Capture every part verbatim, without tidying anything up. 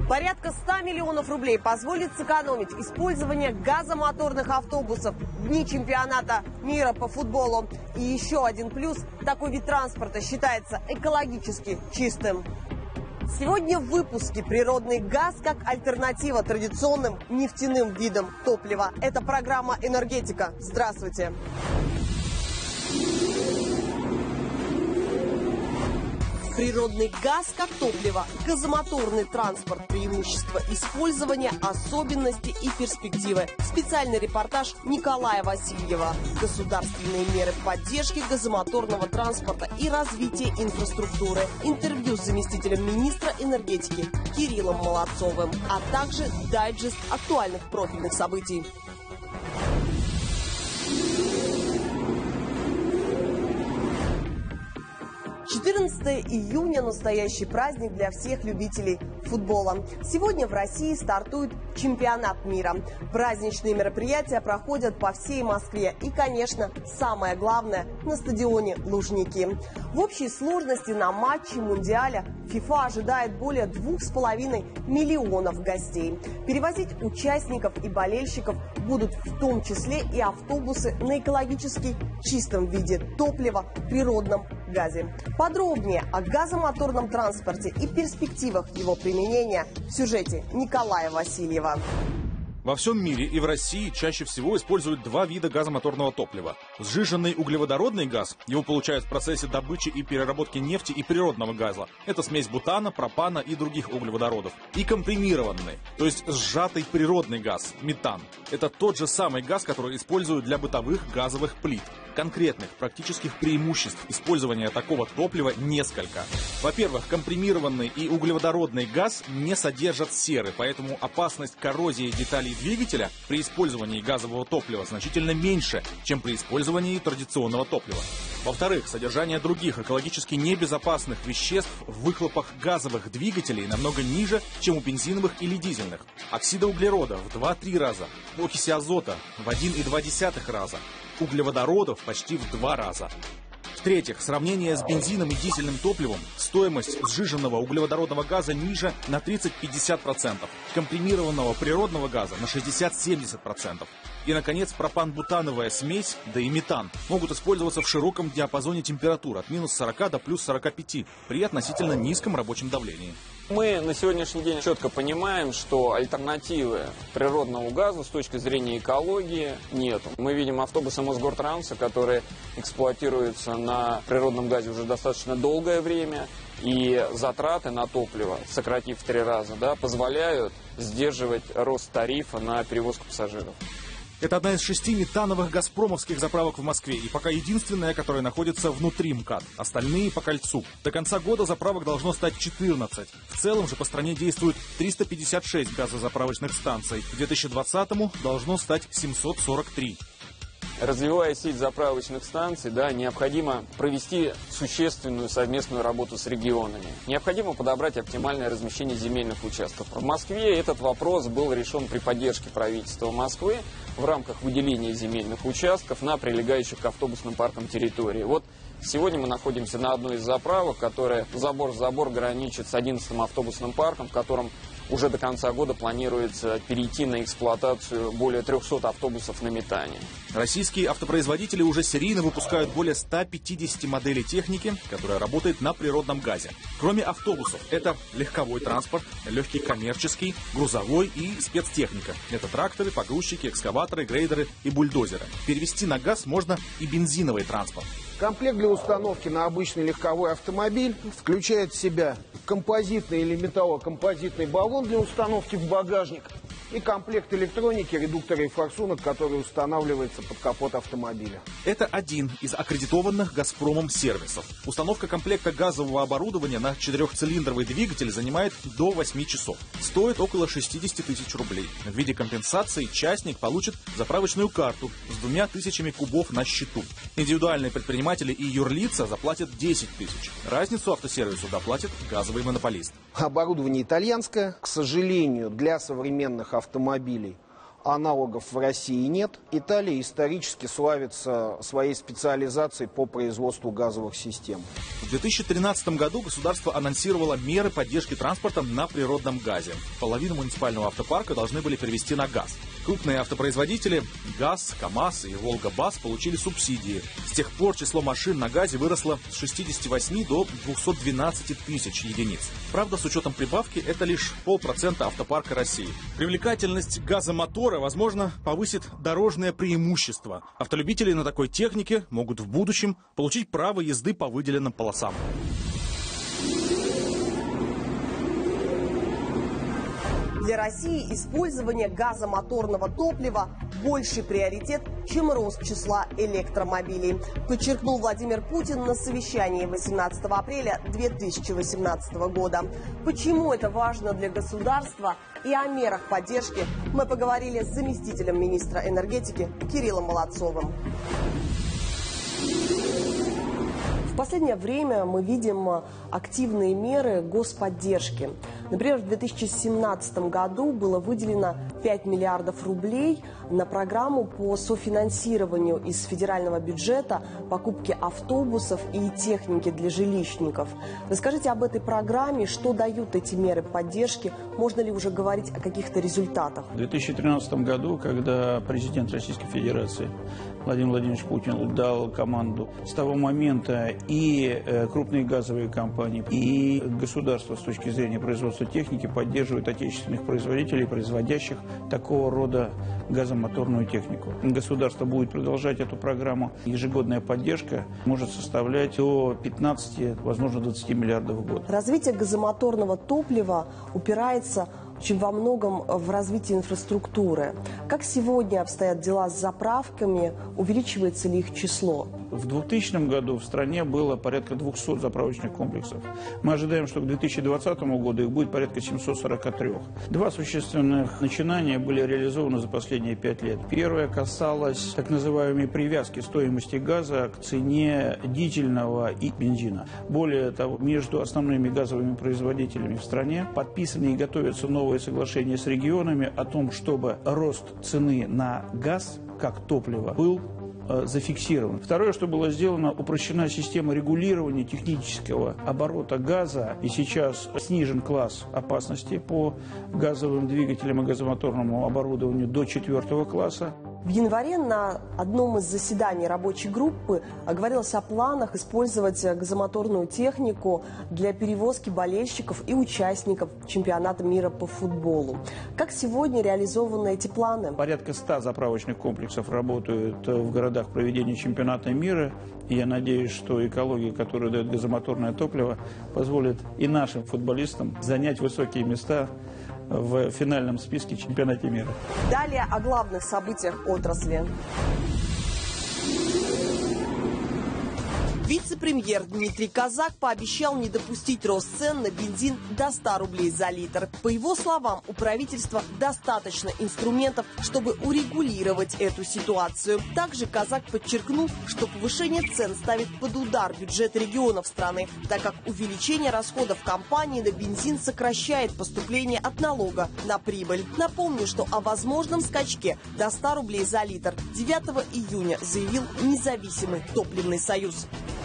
Порядка ста миллионов рублей позволит сэкономить использование газомоторных автобусов в дни чемпионата мира по футболу. И еще один плюс – такой вид транспорта считается экологически чистым. Сегодня в выпуске природный газ как альтернатива традиционным нефтяным видам топлива. Это программа «Энергетика». Здравствуйте. Природный газ как топливо, газомоторный транспорт, преимущества использования, особенности и перспективы. Специальный репортаж Николая Васильева. Государственные меры поддержки газомоторного транспорта и развития инфраструктуры. Интервью с заместителем министра энергетики Кириллом Молодцовым, а также дайджест актуальных профильных событий. четырнадцатое июня – настоящий праздник для всех любителей футбола. Сегодня в России стартует чемпионат мира. Праздничные мероприятия проходят по всей Москве. И, конечно, самое главное – на стадионе Лужники. В общей сложности на матче Мундиаля ФИФА ожидает более двух с половиной миллионов гостей. Перевозить участников и болельщиков будут в том числе и автобусы на экологически чистом виде топлива в природном газе. Подробнее о газомоторном транспорте и перспективах его применения в сюжете Николая Васильева. Во всем мире и в России чаще всего используют два вида газомоторного топлива. Сжиженный углеводородный газ, его получают в процессе добычи и переработки нефти и природного газа. Это смесь бутана, пропана и других углеводородов. И компримированный, то есть сжатый природный газ, метан. Это тот же самый газ, который используют для бытовых газовых плит. Конкретных практических преимуществ использования такого топлива несколько. Во-первых, компримированный и углеводородный газ не содержат серы, поэтому опасность коррозии деталей двигателя при использовании газового топлива значительно меньше, чем при использовании традиционного топлива. Во-вторых, содержание других экологически небезопасных веществ в выхлопах газовых двигателей намного ниже, чем у бензиновых или дизельных. Оксида углерода в два-три раза, окиси азота в один-два раза, углеводородов почти в два раза. В-третьих, сравнение с бензином и дизельным топливом, стоимость сжиженного углеводородного газа ниже на тридцать-пятьдесят процентов, компримированного природного газа на шестьдесят-семьдесят процентов. И, наконец, пропан-бутановая смесь, да и метан могут использоваться в широком диапазоне температур от минус сорока до плюс сорока пяти при относительно низком рабочем давлении. Мы на сегодняшний день четко понимаем, что альтернативы природному газу с точки зрения экологии нет. Мы видим автобусы Мосгортранса, которые эксплуатируются на природном газе уже достаточно долгое время, и затраты на топливо, сократив в три раза, да, позволяют сдерживать рост тарифа на перевозку пассажиров. Это одна из шести метановых газпромовских заправок в Москве и пока единственная, которая находится внутри МКАД. Остальные по кольцу. До конца года заправок должно стать четырнадцать. В целом же по стране действует триста пятьдесят шесть газозаправочных станций. К две тысячи двадцатому должно стать семьсот сорок три. Развивая сеть заправочных станций, да, необходимо провести существенную совместную работу с регионами. Необходимо подобрать оптимальное размещение земельных участков. В Москве этот вопрос был решен при поддержке правительства Москвы в рамках выделения земельных участков на прилегающих к автобусным паркам территории. Вот сегодня мы находимся на одной из заправок, которая забор в забор граничит с одиннадцатым автобусным парком, в котором уже до конца года планируется перейти на эксплуатацию более трехсот автобусов на метане. Российские автопроизводители уже серийно выпускают более ста пятидесяти моделей техники, которая работает на природном газе. Кроме автобусов, это легковой транспорт, легкий коммерческий, грузовой и спецтехника. Это тракторы, погрузчики, экскаваторы, грейдеры и бульдозеры. Перевести на газ можно и бензиновый транспорт. Комплект для установки на обычный легковой автомобиль включает в себя композитный или металлокомпозитный баллон для установки в багажник и комплект электроники, редуктора и форсунок, который устанавливается под капот автомобиля. Это один из аккредитованных «Газпромом» сервисов. Установка комплекта газового оборудования на четырехцилиндровый двигатель занимает до восьми часов. Стоит около шестидесяти тысяч рублей. В виде компенсации частник получит заправочную карту с двумя тысячами кубов на счету. Индивидуальные предприниматели и юрлица заплатят десять тысяч. Разницу автосервису доплатит газовый монополист. Оборудование итальянское, к сожалению, для современных автомобилей Аналогов в России нет. Италия исторически славится своей специализацией по производству газовых систем. В две тысячи тринадцатом году государство анонсировало меры поддержки транспорта на природном газе. Половину муниципального автопарка должны были перевести на газ. Крупные автопроизводители ГАЗ, КАМАЗ и Волга-БАЗ получили субсидии. С тех пор число машин на газе выросло с шестидесяти восьми до двухсот двенадцати тысяч единиц. Правда, с учетом прибавки, это лишь полпроцента автопарка России. Привлекательность газомотора, возможно, повысит дорожное преимущество. Автолюбители на такой технике могут в будущем получить право езды по выделенным полосам. Для России использование газомоторного топлива – больший приоритет, чем рост числа электромобилей, подчеркнул Владимир Путин на совещании восемнадцатого апреля две тысячи восемнадцатого года. Почему это важно для государства и о мерах поддержки мы поговорили с заместителем министра энергетики Кириллом Молодцовым. В последнее время мы видим активные меры господдержки. Например, в две тысячи семнадцатом году было выделено пять миллиардов рублей на программу по софинансированию из федерального бюджета покупки автобусов и техники для жилищников. Расскажите об этой программе, что дают эти меры поддержки, можно ли уже говорить о каких-то результатах? В две тысячи тринадцатом году, когда президент Российской Федерации Владимир Владимирович Путин дал команду, с того момента и крупные газовые компании, и государство с точки зрения производства техники поддерживают отечественных производителей, производящих такого рода газомоторную технику. Государство будет продолжать эту программу. Ежегодная поддержка может составлять до пятнадцати, возможно, двадцати миллиардов в год. Развитие газомоторного топлива упирается очень во многом в развитии инфраструктуры. Как сегодня обстоят дела с заправками? Увеличивается ли их число? В двухтысячном году в стране было порядка двухсот заправочных комплексов. Мы ожидаем, что к две тысячи двадцатому году их будет порядка семисот сорока трёх. Два существенных начинания были реализованы за последние пять лет. Первое касалось так называемой привязки стоимости газа к цене дизельного и бензина. Более того, между основными газовыми производителями в стране подписаны и готовятся новые соглашения с регионами о том, чтобы рост цены на газ как топливо был зафиксирован. Второе, что было сделано, упрощена система регулирования технического оборота газа, и сейчас снижен класс опасности по газовым двигателям и газомоторному оборудованию до четвертого класса. В январе на одном из заседаний рабочей группы говорилось о планах использовать газомоторную технику для перевозки болельщиков и участников чемпионата мира по футболу. Как сегодня реализованы эти планы? Порядка ста заправочных комплексов работают в городах проведения чемпионата мира. И я надеюсь, что экология, которую дает газомоторное топливо, позволит и нашим футболистам занять высокие места в финальном списке чемпионата мира. Далее о главных событиях отрасли. Вице-премьер Дмитрий Казак пообещал не допустить рост цен на бензин до ста рублей за литр. По его словам, у правительства достаточно инструментов, чтобы урегулировать эту ситуацию. Также Казак подчеркнул, что повышение цен ставит под удар бюджет регионов страны, так как увеличение расходов компании на бензин сокращает поступление от налога на прибыль. Напомню, что о возможном скачке до ста рублей за литр девятого июня заявил независимый топливный союз.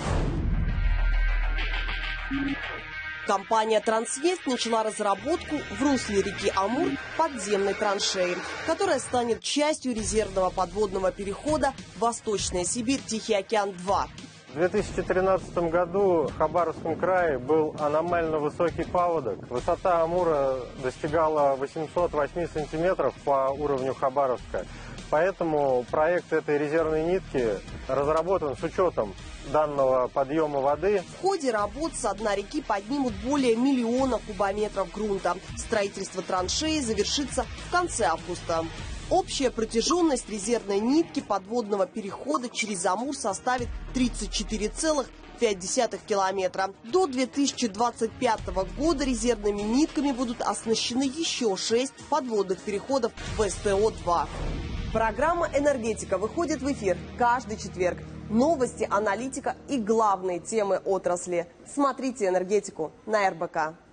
Компания «Транснефть» начала разработку в русле реки Амур подземной траншеи, которая станет частью резервного подводного перехода «Восточная Сибирь, Тихий океан-два». В две тысячи тринадцатом году в Хабаровском крае был аномально высокий паводок. Высота Амура достигала восьмисот восьми сантиметров по уровню Хабаровска. Поэтому проект этой резервной нитки разработан с учетом данного подъема воды. В ходе работ со дна реки поднимут более миллиона кубометров грунта. Строительство траншеи завершится в конце августа. Общая протяженность резервной нитки подводного перехода через Амур составит тридцать четыре целых пять десятых километра. До две тысячи двадцать пятого года резервными нитками будут оснащены еще шесть подводных переходов в эс тэ о два. Программа «Энергетика» выходит в эфир каждый четверг. Новости, аналитика и главные темы отрасли. Смотрите «Энергетику» на эр бэ ка.